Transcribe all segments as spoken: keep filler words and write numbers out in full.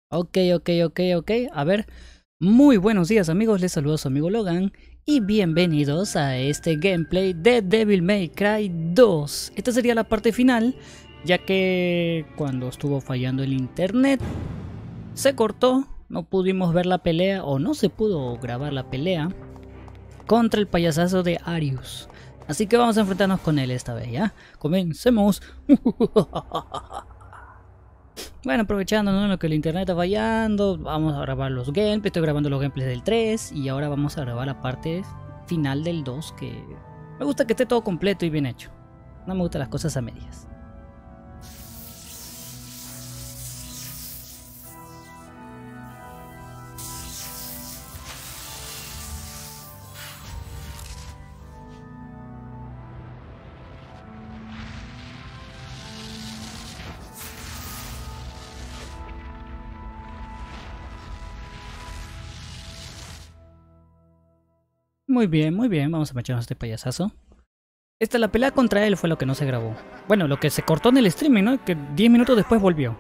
Ok, ok, ok, ok. A ver, muy buenos días amigos, les saludo a su amigo Logan y bienvenidos a este gameplay de Devil May Cry dos. Esta sería la parte final, ya que cuando estuvo fallando el internet se cortó, no pudimos ver la pelea o no se pudo grabar la pelea contra el payasazo de Arius. Así que vamos a enfrentarnos con él esta vez, ¿ya? Comencemos. Bueno, aprovechando, ¿no?, lo que el internet está fallando, vamos a grabar los gameplays. Estoy grabando los gameplays del tres y ahora vamos a grabar la parte final del dos, que me gusta que esté todo completo y bien hecho. No me gustan las cosas a medias. Muy bien, muy bien, vamos a echarnos este payasazo. Esta, la pelea contra él fue lo que no se grabó. Bueno, lo que se cortó en el streaming, ¿no? Que diez minutos después volvió.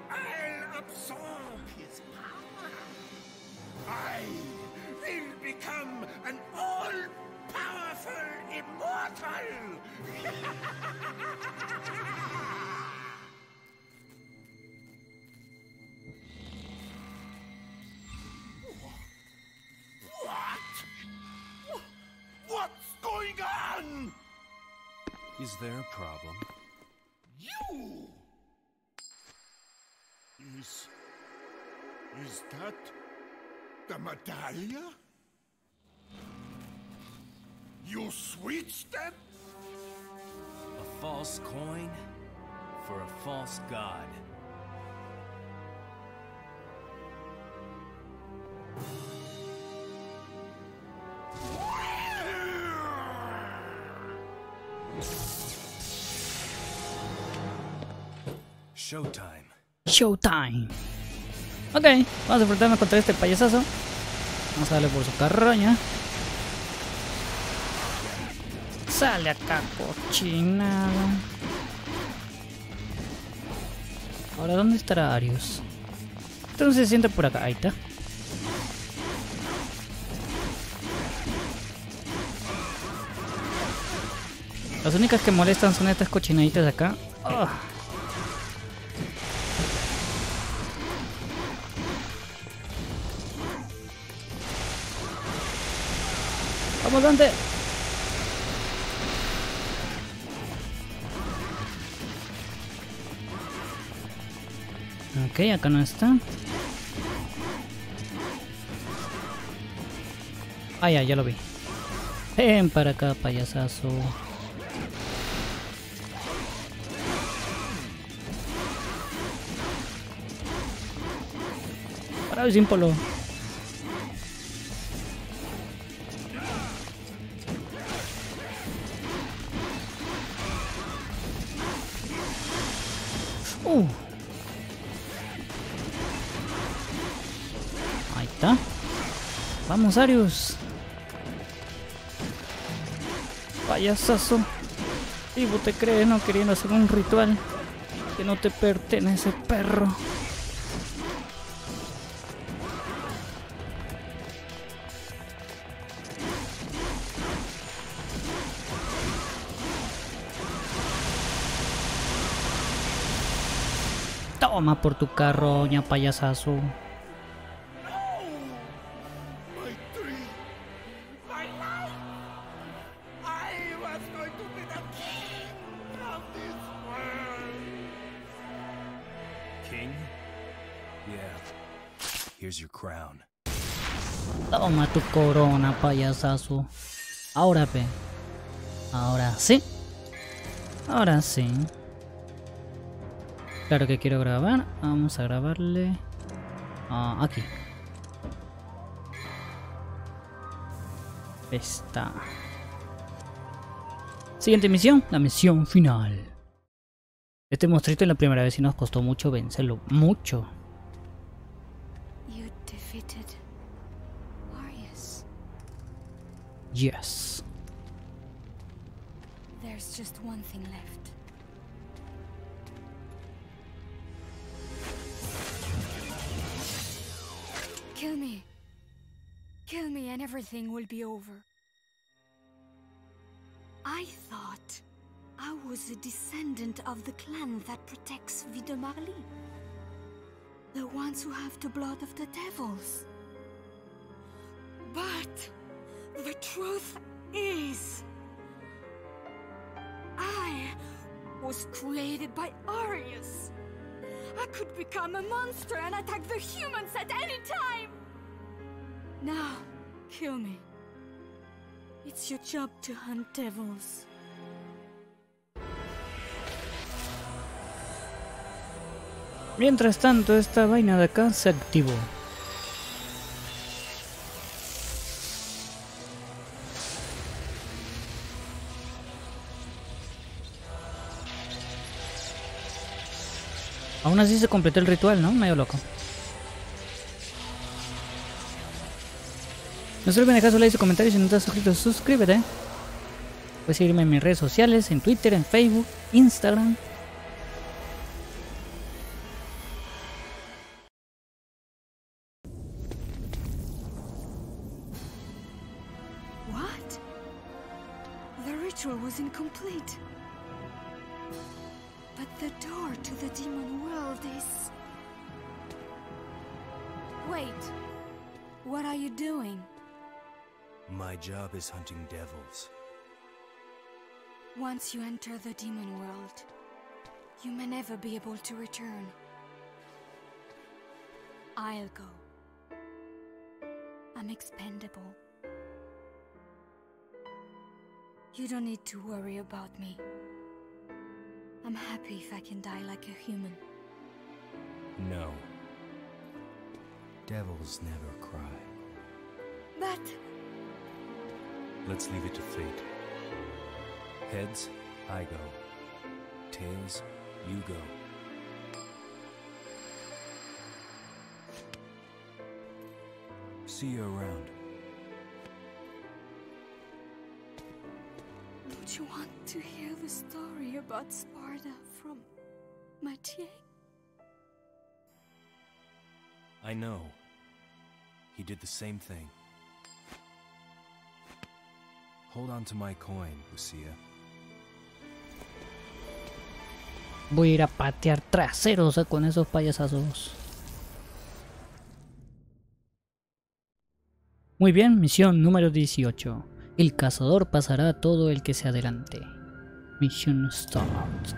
Is there a problem? You! Is... is that... the medallia? You switched them? A false coin for a false god. Showtime. Showtime. Ok, vamos a enfrentarnos contra este payasazo. Vamos a darle por su carroña. Sale acá, cochinada. Ahora, ¿dónde estará Arius? Entonces se siente por acá. Ahí está. Las únicas que molestan son estas cochinaditas de acá. Oh. ¡Vamos, Dante! Ok, acá no está. Ah, ya, ya lo vi. Ven para acá, payasazo. Para el símbolo. Uh. Ahí está. Vamos, Arius. Payasazo. Vivo te crees, no, queriendo hacer un ritual que no te pertenece, perro. Toma por tu carroña, payasazo. My dream! My life! I was going to be the king of this world! King? Yeah. Here's your crown. Toma tu corona, payasazo. Ahora ve. Ahora sí. Ahora sí. Claro que quiero grabar. Vamos a grabarle. Ah, aquí. Está. Siguiente misión. La misión final. Este monstruito es la primera vez y nos costó mucho vencerlo. Mucho. You defeated Arius. Yes. There's just one thing left. kill me and everything will be over. I thought I was a descendant of the clan that protects Vie de Marly. The ones who have the blood of the devils. But the truth is, I was created by Arius. I could become a monster and attack the humans at any time. Now, kill me. It's your job to hunt devils. Mientras tanto, esta vaina de acá se activó. Aún así se completó el ritual, ¿no? Medio loco. No se olviden dejar su like y su comentario. Si no estás suscrito, suscríbete. Puedes seguirme en mis redes sociales, en Twitter, en Facebook, Instagram. What? The ritual was incomplete. But the door to the demon world is... Wait. What are you doing? My job is hunting devils. Once you enter the demon world, you may never be able to return. I'll go. I'm expendable. You don't need to worry about me. I'm happy if I can die like a human. No. Devils never cry. But... Let's leave it to fate. Heads, I go. Tails, you go. See you around. Don't you want to hear the story about Sparda from Mathieu? I know. He did the same thing. Hold on to my coin, Lucia. Voy a ir a patear traseros con esos payasazos. Muy bien, misión número dieciocho. El cazador pasará a todo el que se adelante. Mission start.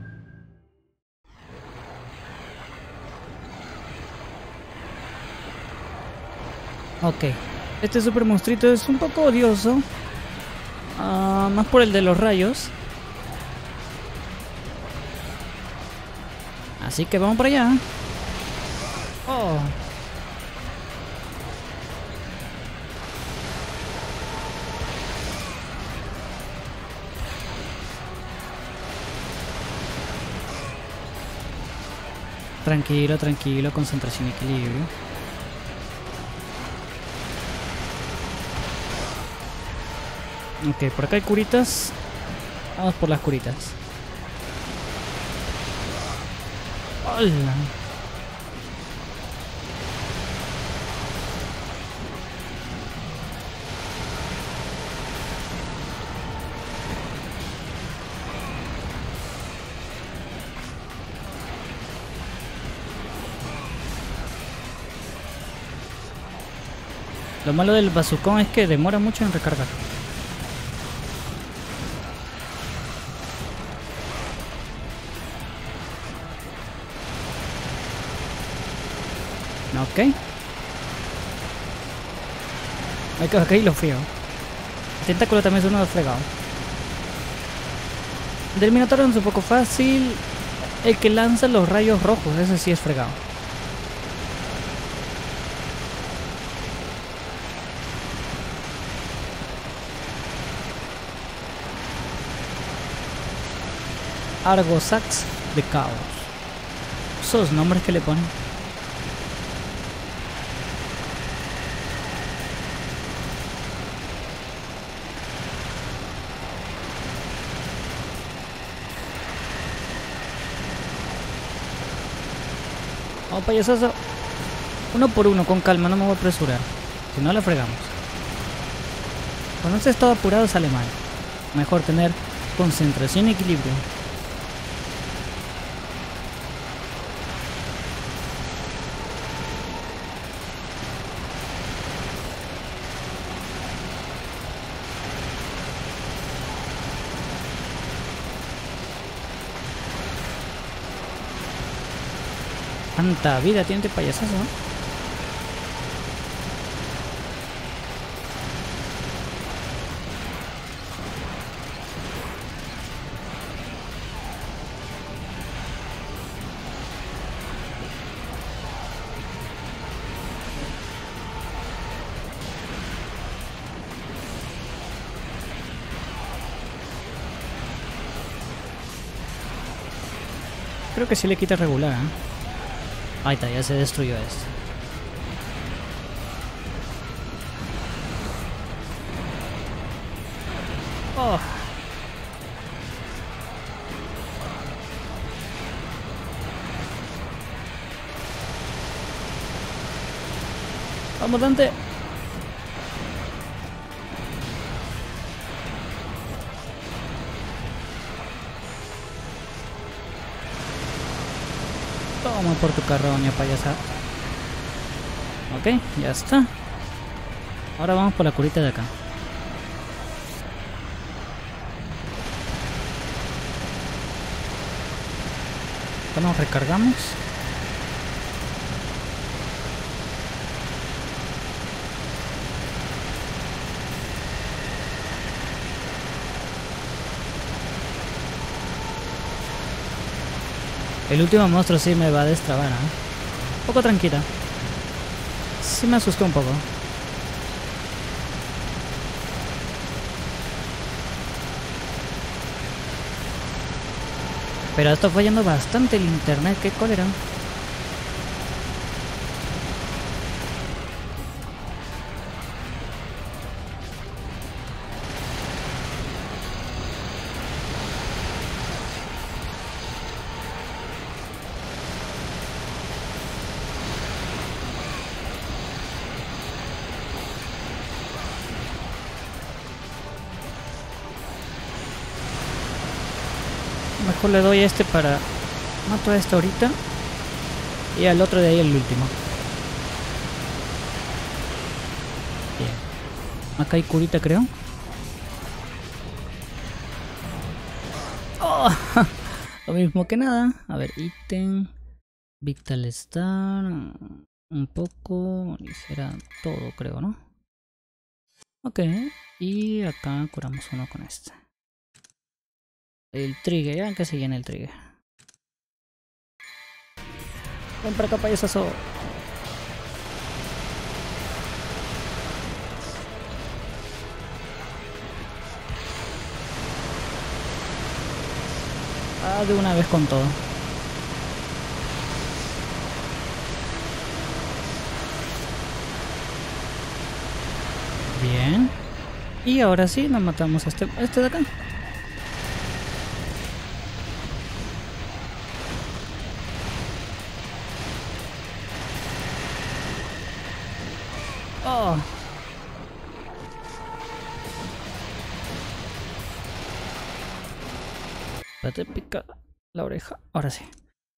Ok. Este super monstruito es un poco odioso. Uh, más por el de los rayos. Así que vamos para allá. Oh. Tranquilo, tranquilo, concentración y equilibrio. Ok, por acá hay curitas. Vamos por las curitas. ¡Hola! Lo malo del bazucón es que demora mucho en recargar. Ok. Hay que bajar y lo frío. El tentáculo también es uno de fregado. Del Minotauro es un poco fácil. El que lanza los rayos rojos, ese sí es fregado. Argosax de Caos. Esos nombres que le ponen. Vamos payasazo. Uno por uno, con calma, no me voy a apresurar. Si no la fregamos. Cuando estés todo apurado sale mal. Mejor tener concentración y equilibrio. Tanta vida tiene este payasazo, ¿no? Creo que sí le quita regular, ¿eh? Ahí está, ya se destruyó esto. Oh. Vamos, Dante. Toma por tu carroña, payasa. Ok, ya está. Ahora vamos por la curita de acá. Acá nos recargamos. El último monstruo sí me va a destrabar, ¿eh? Un poco tranquila. Sí me asustó un poco. Pero está fallando bastante el internet, qué cólera. Mejor le doy a este para... Mato a este ahorita. Y al otro de ahí el último. Bien. Acá hay curita, creo. Oh, lo mismo que nada. A ver, ítem. Vital Star. Un poco. Ligera todo, creo, ¿no? Ok. Y acá curamos uno con este. El trigger, ya que se llena el trigger. Ven para acá, payasazo. Ah, de una vez con todo. Bien. Y ahora sí, nos matamos a este, a este de acá. Oh. Espérate, pica la oreja. Ahora sí.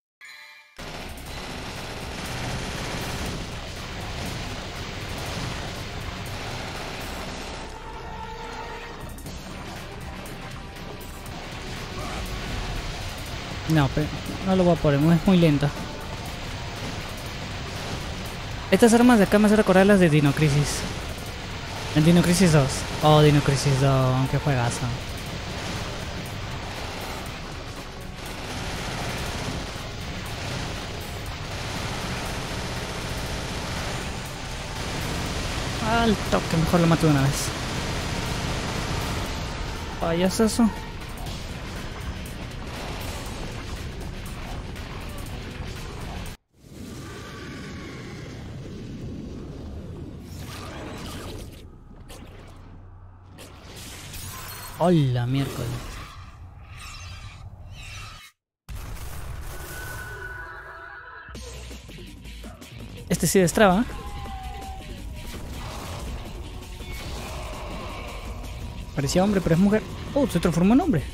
No, pero no lo voy a poner, es muy lenta. Estas armas de acá me hacen recordar las de Dino Crisis. En Dino Crisis dos. Oh, Dino Crisis dos, qué juegazo. Al toque, mejor lo mato de una vez. Payasazo. Hola, miércoles. Este sí destraba. Parecía hombre, pero es mujer. Oh, se transformó en hombre.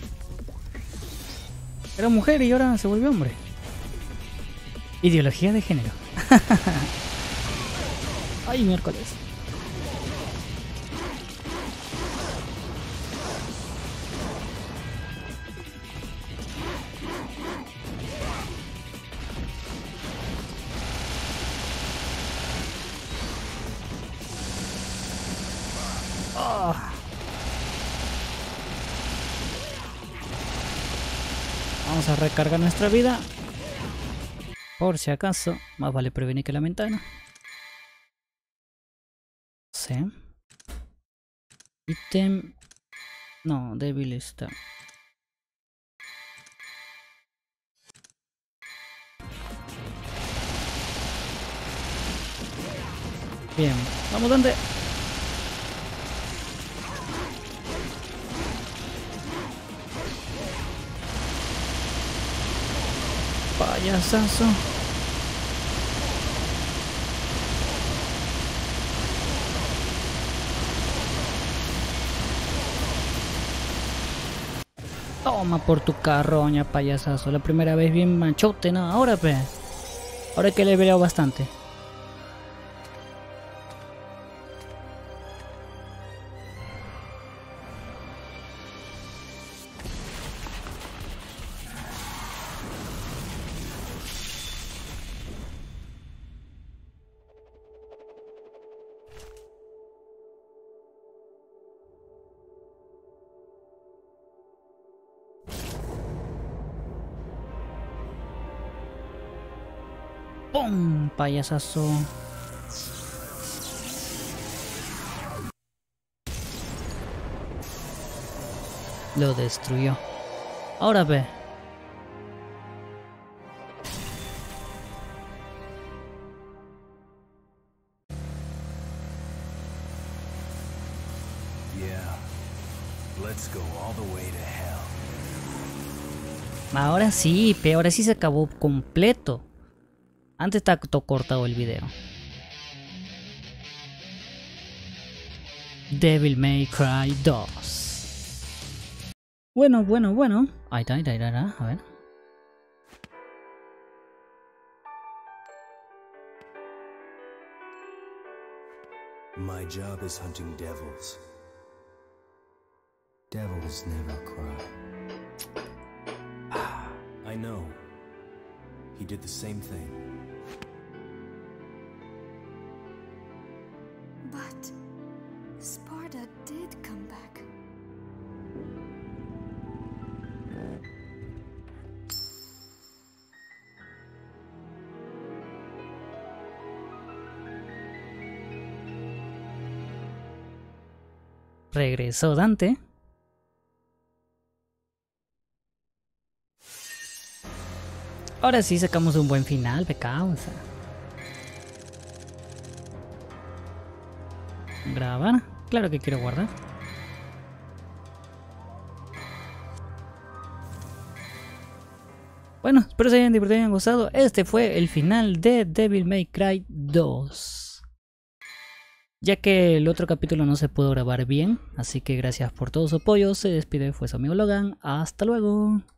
Era mujer y ahora se volvió hombre. Ideología de género. Ay, miércoles. Oh. Vamos a recargar nuestra vida. Por si acaso, más vale prevenir que lamentar, ¿no? Sí. Ítem. No, débil está. Bien, vamos donde. Payasazo. Toma por tu carroña, payasazo. La primera vez bien machote, ¿no? Ahora, pe. Ahora que le he peleado bastante. ¡Pum! Payasazo. Lo destruyó. Ahora ve. Yeah. Let's go all the way to hell. Ahora sí, pe, ahora sí se acabó completo. Antes está todo cortado el video. Devil May Cry dos. Bueno, bueno, bueno. Ahí está, ahí está, ahí está. A ver. My job is hunting devils. Devils never cry. I know. He did the same thing. But Sparda did come back. Regresó Dante. Ahora sí sacamos un buen final, pecado. Grabar. Claro que quiero guardar. Bueno, espero se hayan divertido y hayan gozado. Este fue el final de Devil May Cry dos. Ya que el otro capítulo no se pudo grabar bien. Así que gracias por todo su apoyo. Se despide, fue su amigo Logan. Hasta luego.